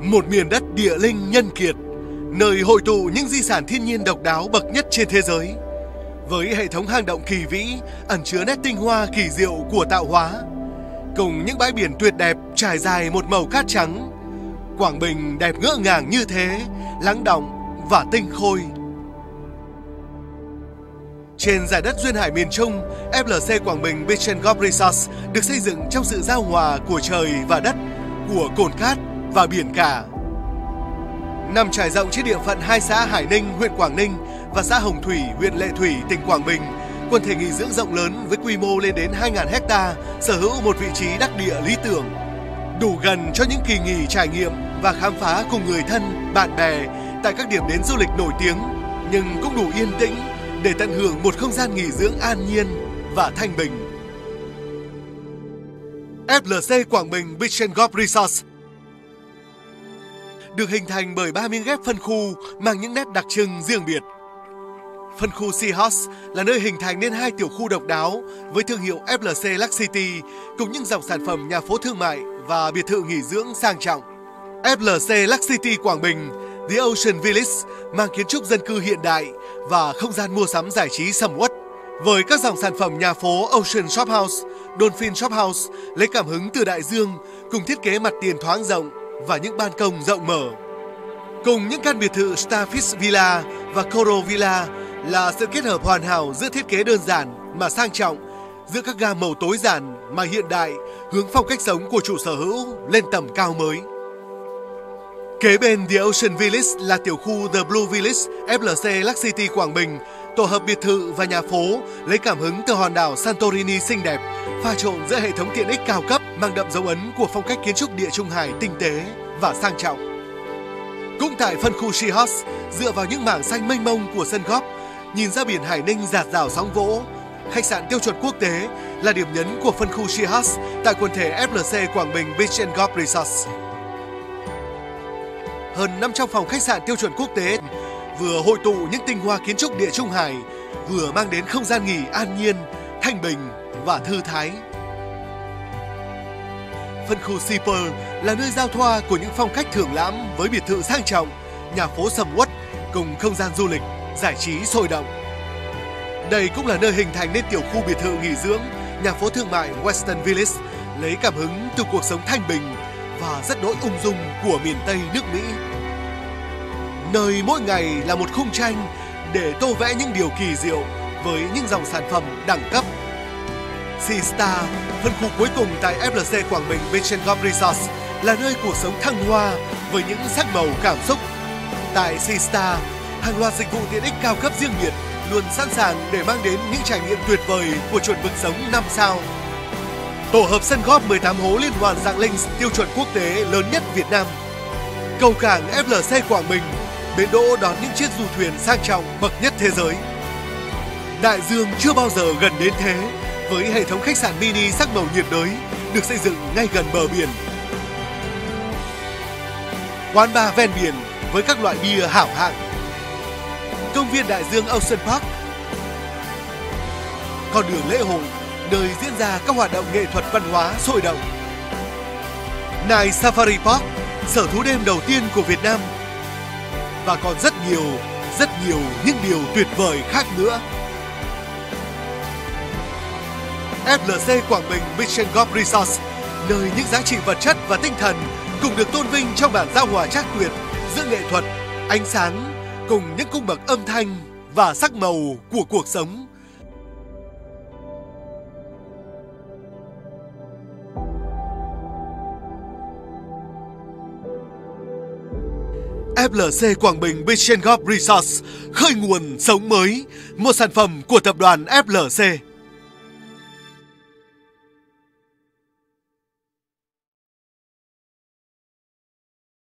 Một miền đất địa linh nhân kiệt, nơi hội tụ những di sản thiên nhiên độc đáo bậc nhất trên thế giới. Với hệ thống hang động kỳ vĩ, ẩn chứa nét tinh hoa kỳ diệu của tạo hóa, cùng những bãi biển tuyệt đẹp trải dài một màu cát trắng, Quảng Bình đẹp ngỡ ngàng như thế, lắng đọng và tinh khôi. Trên giải đất duyên hải miền Trung, FLC Quảng Bình Beach & Golf Resort được xây dựng trong sự giao hòa của trời và đất, của cồn cát và biển cả. Nằm trải rộng trên địa phận hai xã Hải Ninh, huyện Quảng Ninh và xã Hồng Thủy, huyện Lệ Thủy, tỉnh Quảng Bình, quần thể nghỉ dưỡng rộng lớn với quy mô lên đến 2.000 ha, sở hữu một vị trí đắc địa lý tưởng, đủ gần cho những kỳ nghỉ trải nghiệm và khám phá cùng người thân, bạn bè tại các điểm đến du lịch nổi tiếng, nhưng cũng đủ yên tĩnh để tận hưởng một không gian nghỉ dưỡng an nhiên và thanh bình. FLC Quảng Bình Beach & Golf Resort được hình thành bởi 3 miếng ghép phân khu mang những nét đặc trưng riêng biệt. Phân khu Seahorse là nơi hình thành nên hai tiểu khu độc đáo với thương hiệu FLC Luxe City cùng những dòng sản phẩm nhà phố thương mại và biệt thự nghỉ dưỡng sang trọng. FLC Luxe City Quảng Bình The Ocean Village mang kiến trúc dân cư hiện đại và không gian mua sắm giải trí sầm uất với các dòng sản phẩm nhà phố Ocean Shop House, Dolphin Shop House lấy cảm hứng từ đại dương cùng thiết kế mặt tiền thoáng rộng và những ban công rộng mở. Cùng những căn biệt thự Starfish Villa và Coral Villa là sự kết hợp hoàn hảo giữa thiết kế đơn giản mà sang trọng, giữa các gam màu tối giản mà hiện đại, hướng phong cách sống của chủ sở hữu lên tầm cao mới. Kế bên The Ocean Village là tiểu khu The Blue Village FLC Luxe City Quảng Bình, tổ hợp biệt thự và nhà phố lấy cảm hứng từ hòn đảo Santorini xinh đẹp, pha trộn giữa hệ thống tiện ích cao cấp mang đậm dấu ấn của phong cách kiến trúc Địa Trung Hải tinh tế và sang trọng. Cũng tại phân khu Seahorse, dựa vào những mảng xanh mênh mông của sân golf, nhìn ra biển Hải Ninh rạt rào sóng vỗ, khách sạn tiêu chuẩn quốc tế là điểm nhấn của phân khu Seahorse tại quần thể FLC Quảng Bình Beach & Golf Resort. Hơn 500 phòng khách sạn tiêu chuẩn quốc tế vừa hội tụ những tinh hoa kiến trúc Địa Trung Hải, vừa mang đến không gian nghỉ an nhiên, thanh bình và thư thái. Phân khu Sea Pearl là nơi giao thoa của những phong cách thưởng lãm với biệt thự sang trọng, nhà phố sầm uất cùng không gian du lịch, giải trí sôi động. Đây cũng là nơi hình thành nên tiểu khu biệt thự nghỉ dưỡng, nhà phố thương mại Western Village lấy cảm hứng từ cuộc sống thanh bình và rất đỗi ung dung của miền Tây nước Mỹ. Nơi mỗi ngày là một khung tranh để tô vẽ những điều kỳ diệu với những dòng sản phẩm đẳng cấp. Sea Star, phân khu cuối cùng tại FLC Quảng Bình Beach & Golf Resort là nơi cuộc sống thăng hoa với những sắc màu cảm xúc. Tại Sea Star, hàng loạt dịch vụ tiện ích cao cấp riêng biệt luôn sẵn sàng để mang đến những trải nghiệm tuyệt vời của chuẩn mực sống 5 sao. Tổ hợp sân golf 18 hố liên hoàn dạng Links tiêu chuẩn quốc tế lớn nhất Việt Nam. Cầu cảng FLC Quảng Bình, bến đỗ đón những chiếc du thuyền sang trọng bậc nhất thế giới. Đại dương chưa bao giờ gần đến thế, với hệ thống khách sạn mini sắc màu nhiệt đới được xây dựng ngay gần bờ biển. Quán bar ven biển với các loại bia hảo hạng. Công viên đại dương Ocean Park. Con đường lễ hội, nơi diễn ra các hoạt động nghệ thuật văn hóa sôi động. Night Safari Park, sở thú đêm đầu tiên của Việt Nam. Và còn rất nhiều những điều tuyệt vời khác nữa. FLC Quảng Bình Beach & Golf Resort, nơi những giá trị vật chất và tinh thần cùng được tôn vinh trong bản giao hòa trác tuyệt giữa nghệ thuật, ánh sáng cùng những cung bậc âm thanh và sắc màu của cuộc sống. FLC Quảng Bình Beach & Golf Resort, khơi nguồn sống mới, một sản phẩm của tập đoàn FLC.